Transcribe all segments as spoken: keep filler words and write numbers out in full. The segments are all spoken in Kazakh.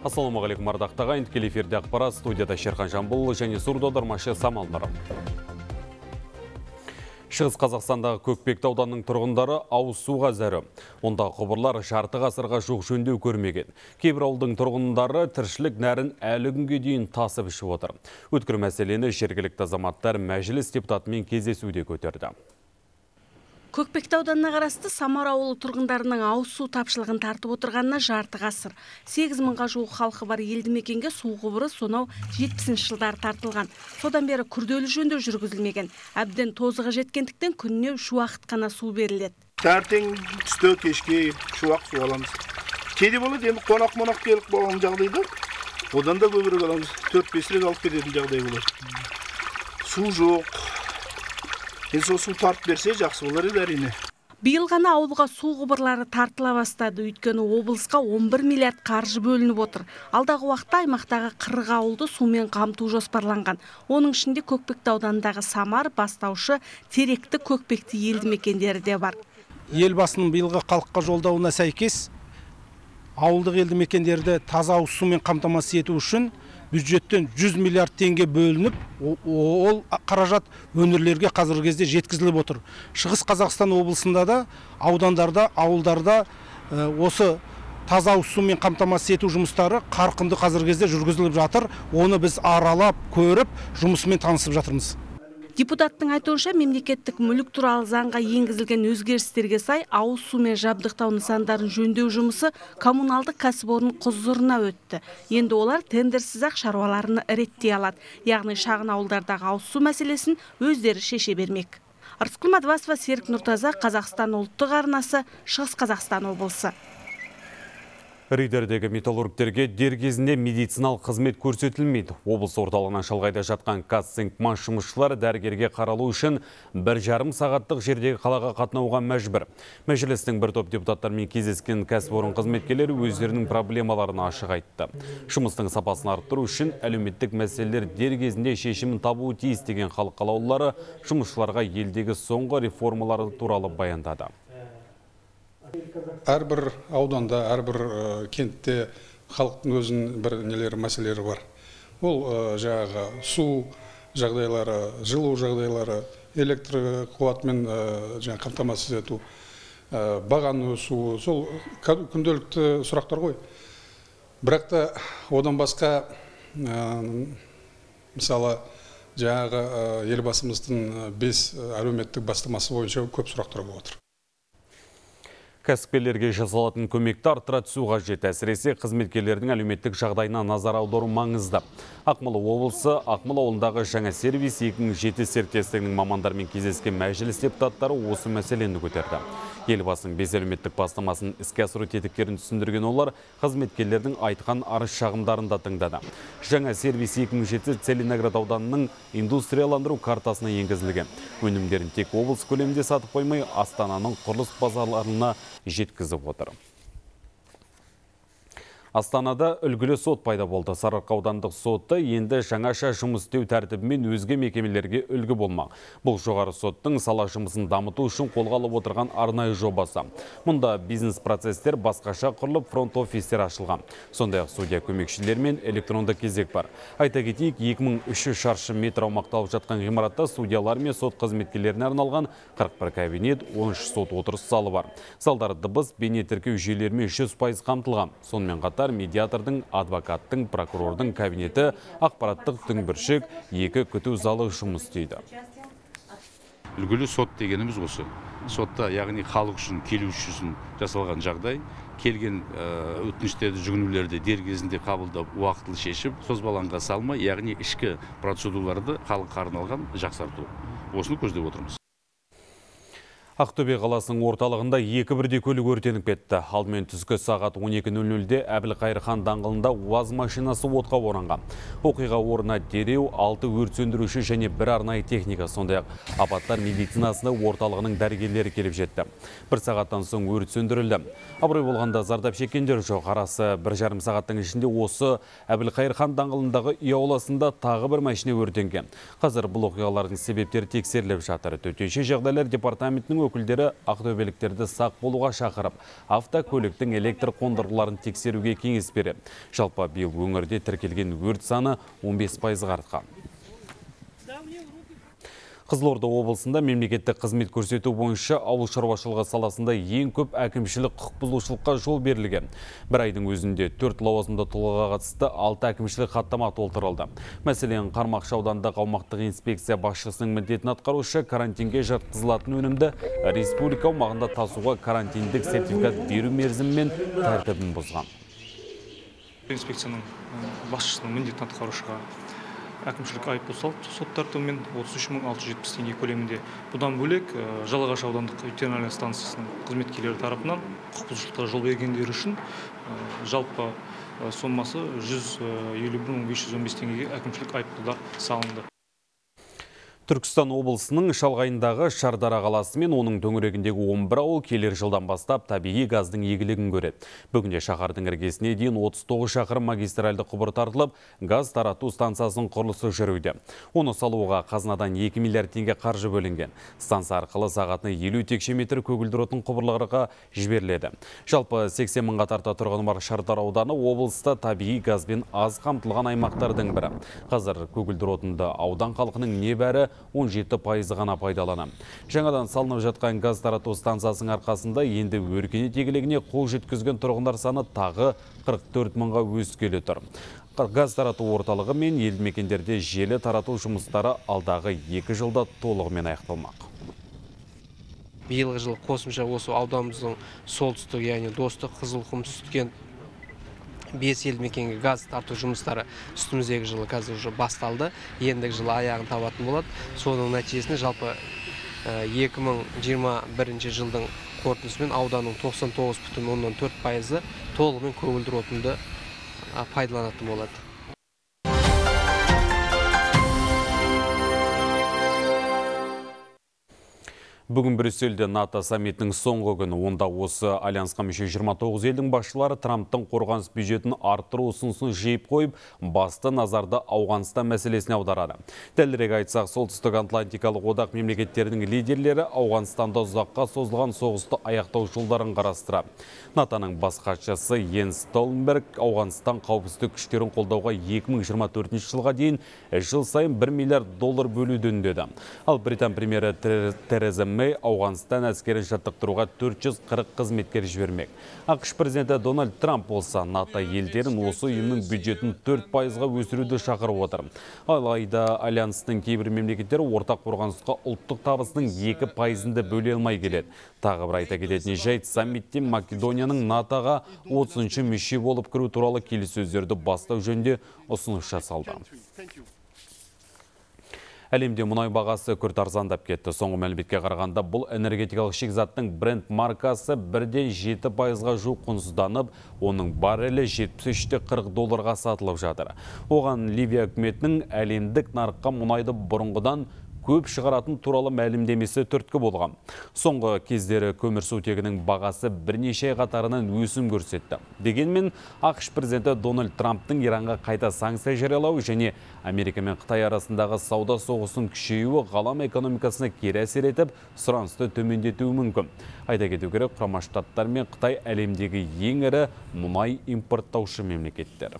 Ассалаумағалейкум ардақтаға, тікелей эфирде ақпарат, студияда Шерхан Жамбыл және сурдодармашы Самалдар. Шығыс Қазақстандағы Көкпекті ауданының тұрғындары ауыз суға зәрі. Онда құбырлар жарты ғасырға жуық жөндеу көрмеген. Кейбір ауылдың тұрғындары тіршілік нәрін әлі күнге дейін тасып ішіп отыр. Өткір мәселені жергілікті азаматтар мәжіліс депутатымен кездесуде көтерді. Көкпекті ауданына қарасты Самар ауылы тұрғындарының ауыз су тапшылығын тартып отырғанына жарты ғасыр. сегіз мыңға жуық халқы бар елді мекенге су құбыры сонау жетпісінші жылдары тартылған. Содан бері күрделі жөндеу жүргізілмеген. Әбден тозығы жеткендіктен күніне үш уақыт қана су беріледі. Таңертең, түсте, кешке үш уақыт су аламыз. Кейде болады, енді қонақ-монақ келіп болған жағдайда, одан да көбірек аламыз. төрт-бес рет алып кететін жағдай болады. Су жоқ. Сол су тартып берсе жақсы болар еді әрине. Биыл ғана ауылға су құбырлары тартыла бастады, өйткені облысқа он бір миллиард қаржы бөлініп отыр. Алдағы уақытта аймақтағы қырық ауылды сумен қамту жоспарланған. Оның ішінде Көкпекті ауданындағы Самар, Бастаушы, Теректі, Көкпекті елді мекендері де бар. Елбасының биылғы халыққа жолдауына сәйкес ауылдық елді мекендерді таза ауыз сумен қамтамасыз ету үшін бюджеттен жүз миллиард теңге бөлініп, ол қаражат өңірлерге қазіргі кезде жеткізіліп отыр. Шығыс Қазақстан облысында да, аудандарда, ауылдарда осы таза ауыз сумен қамтамасыз ету жұмыстары қарқынды қазіргі кезде жүргізіліп жатыр. Оны біз аралап, көріп, жұмысымен танысып жатырмыз. Депутаттың айтуынша мемлекеттік мүлік туралы заңға енгізілген өзгерістерге сай ауыз сумен жабдықтау нысандарын жөндеу жұмысы коммуналдық кәсіпорын құзырына өтті. Енді олар тендерсіз ақ шаруаларын реттей алады. Яғни шағын ауылдардағы ауыз су мәселесін өздері шеше бермек. Арыскүл Мадвасова, Серік Нұртаза, Қазақстан ұлттық арнасы, Шығыс Қазақстан облысы. Ридердегі металлургтерге дер кезінде медициналық қызмет көрсетілмейді. Облыс орталығынан шалғайда жатқан Казцинк-Маш жұмысшылар дәрігерге қаралу үшін бір жарым сағаттық жердегі қалаға қатынауға мәжбүр. Мәжілістің бір топ депутаттармен кездескен кәсіпорын қызметкерлері өздерінің проблемаларын ашық айтты. Жұмыстың сапасын арттыру үшін әлеуметтік мәселелер дер кезінде шешімін табуы тиіс деген халық қалаулылары жұмысшыларға елдегі соңғы реформалары туралы баяндады. Әрбір ауданда, әрбір кентте халықтың өзінің бір нелері, мәселелері бар. Ол жаңағы су жағдайлары, жылу жағдайлары, электр қуатымен жаңа қамтамасыз ету, бағаны өсуі, сол күнделікті сұрақтар ғой. Бірақ та одан басқа мысалы жаңағы елбасымыздың бес әлеуметтік бастамасы бойынша көп сұрақтар болып отыр. Кәсіпкерлерге жасалатын көмекті арттыра түсу қажет, әсіресе қызметкерлердің әлеуметтік жағдайына назар аудару маңызды. Ақмола облысы Ақмола ауылындағы жаңа сервис екі мың жеті серіктестігінің мамандармен кездескен мәжіліс депутаттары осы мәселені көтерді. Елбасының бес әлеуметтік бастамасын іске асыру тетіктерін түсіндірген олар қызметкерлердің айтқан арыз шағымдарын да тыңдады. Жаңа сервис екі мың жеті Целиноград ауданының индустрияландыру картасына енгізілген. Өнімдерін тек облыс көлемінде сатып қоймай, Астананың құрылыс базарларына жеткізіп отыр. Астанада үлгілі сот пайда болды. Сарыарқа аудандық сотты енді жаңаша жұмыс істеу тәртібімен өзге мекемелерге үлгі болмақ. Бұл жоғары соттың сала жұмысын дамыту үшін қолға алып отырған арнайы жобасы. Мұнда бизнес процестер басқаша құрылып, фронт-офистер ашылған. Сондай-ақ судья көмекшілер мен электронды кезек бар. Айта кетейік, екі мың үш жүз шаршы метр аумақталып жатқан ғимаратта судьялар мен сот қызметкерлеріне арналған қырық бір кабинет, он үш сот отырыс залы бар. Залдар дыбыс, бейне тіркеу жүйелерімен жүз пайыз қамтылған. Сонымен қатар медиатордың, адвокаттың, прокурордың кабинеті, ақпараттық дүңбіршік, екі күту залы жұмыс істейді. Үлгілі сот дегеніміз осы. Сотта, яғни халық үшін, келуші үшін жасалған жағдай, келген өтініштерді, жүгінулерді дер кезінде қабылдап, уақытылы шешіп, созбалаңға салмай, яғни ішкі процедураларды халыққа арналған жақсарту. Осыны көздеп отырмыз. Ақтөбе қаласының орталығында екі бірдей көлік өртеніп кетті. Алдымен түскі сағат он екі нөл нөлде Әбілқайыр хан даңғылында УАЗ машинасы отқа оранған. Оқиға орнына дереу алты өрт сөндіруші және бір арнайы техника, сондай-ақ апаттар медицинасына орталығының дәрігерлері келіп жетті. Бір сағаттан соң өрт сөндірілді. Абырой болғанда зардап шеккендер жоқ. Арасы бір жарым сағаттың ішінде осы Әбілқайыр хан даңғылындағы үй ауласында тағы бір машина өртенген. Қазір бұл оқиғалардың себептері тексеріліп жатыр. Төтенше жағдайлар департаментінің өкілдері ақтөбеліктерді сақ болуға шақырып, автокөліктің электр қондырғыларын тексеруге кеңес береді. Жалпы биыл өңірде тіркелген өрт саны он бес пайызға артқан. Қызылорда облысында мемлекеттік қызмет көрсету бойынша ауыл шаруашылығы саласында ең көп әкімшілік құқық бұзушылыққа жол берілген. Бір айдың өзінде төрт лауазымды тұлғаға қатысты алты әкімшілік хаттама толтырылды. Мәселен, Қармақшы аудандағы аумақтық инспекция басшысының міндетін атқарушы карантинге жатқызылатын өнімді республика аумағында тасуға карантиндік сертификат беру мерзімі мен тәртібін бұзған. Инспекцияның басшысының міндетін атқарушыға әкімшілік айыппұл соттарды мен отыз үш мың алты жүз жетпіс теңге көлемінде. Бұдан бөлек Жалағаш аудандық ветеринария станциясының қызметкерлері тарапынан құқық бұзушылыққа жол бергендері үшін жалпы сомасы жүз елу бір мың бес жүз он бес теңгеге әкімшілік айыппұлдар салынды. Түркістан облысының шалғайындағы Шардара қаласы мен оның төңірегіндегі он бір ауыл келер жылдан бастап табиғи газдың игілігін көреді. Бүгінде шаһардың іргесіне дейін отыз тоғыз шақырым магистральды құбыр тартылып, газ тарату станциясының құрылысы жүруде. Оны салуға қазынадан екі миллиард теңге қаржы бөлінген. Станция арқылы сағатына елу текше метр көгілдір отын құбырларға жіберіледі. Жалпы сексен мыңға тарта тұрғыны бар Шардара ауданы облыста табиғи газбен аз қамтылған аймақтардың бірі. Қазір көгілдір отынды аудан халқының небәрі он жеті пайызы ғана пайдаланады. Жаңадан салынып жатқан газ тарату станциясының арқасында енді өркениет игілігіне қол жеткізген тұрғындар саны тағы қырық төрт мыңға өскелі тұр. Газ тарату орталығы мен елді мекендерде желі тарату жұмыстары алдағы екі жылда толығымен аяқталмақ. Биылғы жылы қосымша осы ауданымыздың солтүстік, яғни Достық, Қызылқұм, Сүткент бес елді мекенге газ тарту жұмыстары үстіміздегі жылы қазір уже басталды. Ендігі жылы аяғын табатын болады. Соның нәтижесінде жалпы екі мың жиырма бірінші жылдың қорытындысымен ауданның тоқсан тоғыз бүтін оннан төрт пайызы толығымен көгілдір отынды пайдаланатын болады. Бүгін Брюссельде НАТО саммитінің соңғы күні, онда осы альянсқа мүше жиырма тоғыз елдің басшылары Трамптың қорғаныс бюджетін арттыру ұсынысын жиып қойып, басты назарды Ауғанстан мәселесіне аударады. Дәлірек айтсақ, солтүстік Атлантикалық одақ мемлекеттерінің лидерлері Ауғанстанда ұзаққа созылған соғысты аяқтау жолдарын қарастырады. НАТОның бас хатшысы Йенс Столтенберг Ауғанстан қауіпсіздік күштерін қолдауға екі мың жиырма төртінші жылға дейін жыл сайын бір миллиард доллар бөлуді үндеді. Ал Британ премьері Тереза Мэй Ауғанстан әскерін жаттықтыруға төрт жүз қырық қызметкер жібермек. ақш президенті Дональд Трамп болса, НАТО елдерін осы ұйымның бюджетін төрт пайызға өсіруді шақырып отыр. Алайда альянстың кейбір мемлекеттері ортақ қорғанысқа ұлттық табысының екі пайызында бөле алмай келеді. Тағы бір айта кететін жайт, саммитте Македонияның НАТОға отызыншы мүше болып кіру туралы келіссөздерді бастау жөнінде ұсыныс жасалды. Әлемде мұнай бағасы күрт арзандап кетті. Соңғы мәліметке қарағанда бұл энергетикалық шикізаттың бренд маркасы бірден жеті пайызға жуық құнсызданып, оның баррелі жетпіс үш те қырық долларға сатылып жатыр. Оған Ливия үкіметінің әлемдік нарыққа мұнайды бұрынғыдан көп шығаратын туралы мәлімдемесі түрткі болған. Соңғы кездері көмірсутегінің бағасы бірнеше қатарынан өсім көрсетті. Дегенмен, ақш президенті Дональд Трамптың Иранға қайта санкция жариялау және Америка мен Қытай арасындағы сауда соғысының күшеюі ғалам экономикасына кері әсер етіп, сұранысты төмендетуі мүмкін. Айта кету керек, Құрама Штаттар мен Қытай әлемдегі ең ірі мұнай импорттаушы мемлекеттер.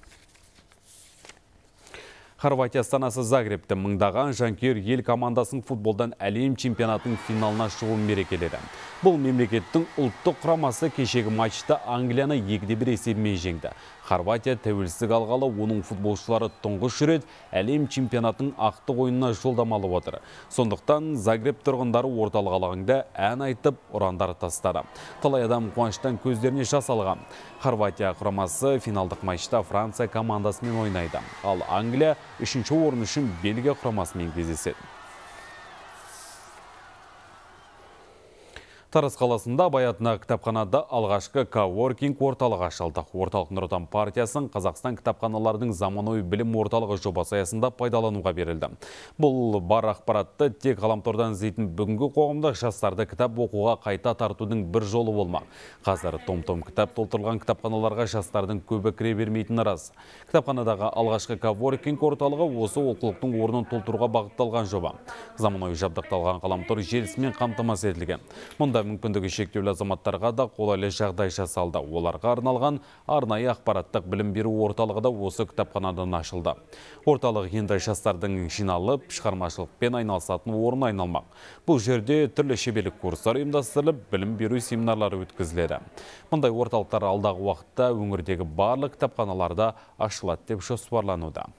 Хорватия астанасы Загребте мыңдаған жанкүйер ел командасын футболдан әлем чемпионатының финалына шығуын мерекеледі. Бұл мемлекеттің ұлттық құрамасы кешегі матчта Англияны екі де бір есебімен жеңді. Хорватия тәуелсіздік алғалы, оның футболшылары тұңғыш рет әлем чемпионатының ақтық ойынына жолдамалы отыр. Сондықтан Загреб тұрғындары орталық алаңда ән айтып, ұрандар тастады. Талай адам қуаныштан көздеріне жас алған. Хорватия құрамасы финалдық матчта Франция командасымен ойнайды. Ал Англия үшінші орын үшін Бельгия құрамасымен кездеседі. Тараз қаласында Абай атындағы кітапханада алғашқы коворкинг орталығы ашылды. Орталық Нұр Отан партиясының Қазақстан кітапханаларының заманауи білім орталығы жобасы аясында пайдалануға берілді. Бұл бар ақпаратты тек ғаламтордан іздейтін бүгінгі қоғамда жастарды кітап оқуға қайта тартудың бір жолы болмақ. Қазір том-том кітап толтырылған кітапханаларға жастардың көбі кіре бермейтіні рас. Кітапханадағы алғашқы коворкинг орталығы осы олқылықтың орнын толтыруға бағытталған жоба. Заманауи жабдықталған ғаламтор желісімен қамтамасыз етілген. Мұнда мүмкіндігі шектеулі азаматтарға да қолайлы жағдай жасалды. Оларға арналған арнайы ақпараттық білім беру орталығы да осы кітапханадан ашылды. Орталық енді жастардың жиналып, шығармашылықпен айналысатын орын айналмақ. Бұл жерде түрлі шеберлік курстар ұйымдастырылып, білім беру семинарлары өткізіледі. Мұндай орталықтар алдағы уақытта өңірдегі барлық кітапханаларда ашылады деп жоспарлануда.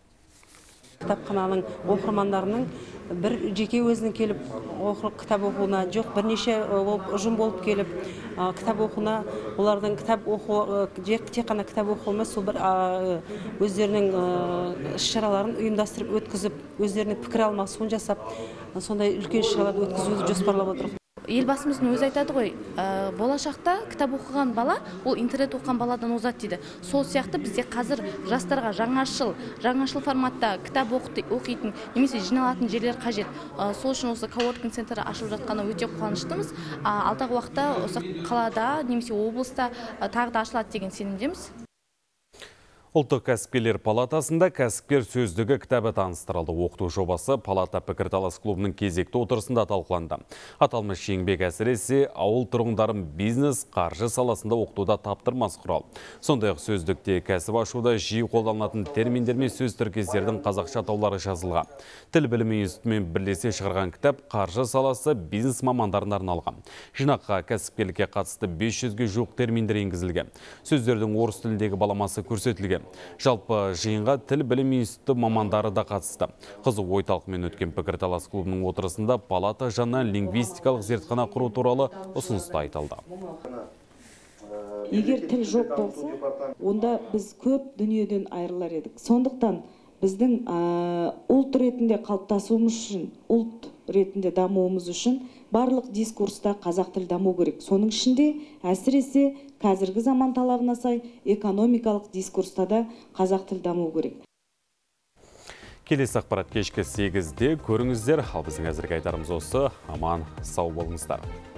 Кітапхананың оқырмандарының бір жеке өзінің келіп кітап оқуына жоқ, бірнеше ұжым болып келіп кітап оқуына, олардың кітап оқу, тек қана кітап оқу емес, сол бір өздерінің іс-шараларын ұйымдастырып өткізіп, өздерінің пікір алмасуын жасап, сондай үлкен іс-шараларды өткізуді жоспарлап отыр. Елбасымыздың өзі айтады ғой, болашақта кітап оқыған бала, ол интернет оқыған баладан озат дейді. Сол сияқты бізде қазір жастарға жаңашыл, жаңашыл форматта кітап оқитын, немесе жиналатын жерлер қажет. Сол үшін осы коворкинг центрі ашылып жатқаны өте қуаныштымыз. Алдағы уақытта осы қалада, немесе облыста тағы да ашылады деген сенімдеміз. Ұлттық кәсіпкерлер палатасында кәсіпкер сөздігі кітабы таныстырылды. Оқыту жобасы палата пікірталас клубының кезекті отырысында талқыланды. Аталмыш еңбек әсіресе ауыл тұрғындарын бизнес, қаржы саласында оқытуда таптырмас құрал. Сондай-ақ сөздікте кәсіп ашуда жиі қолданылатын терминдер мен сөз тіркестердің қазақша атаулары жазылған. Тіл білімі институтымен бірлесе шығарған кітап қаржы саласы бизнес мамандарына арналған. Жинаққа кәсіпкерлікке қатысты бес жүзге жуық терминдер енгізілген. Сөздердің орыс тіліндегі баламасы көрсетілген. Жалпы жиынға тіл білім институты мамандары да қатысты. Қызу ой талқымен өткен пікірталас клубының отырысында палата жанынан лингвистикалық зертхана құру туралы ұсынысты айтылды. Егер тіл жоқ болса, онда біз көп дүниеден айырылар едік. Сондықтан біздің ұлт ретінде қалыптасуымыз үшін, ұлт ретінде дамуымыз үшін барлық дискурста қазақ тіл даму керек. Соның ішінде әсіресе қазіргі заман талабына сай экономикалық дискурста да қазақ тіл даму керек. Келесі ақпарат кешкі сегізде көріңіздер. Ал біздің әзірге айтарымыз осы. Аман сау болыңыздар.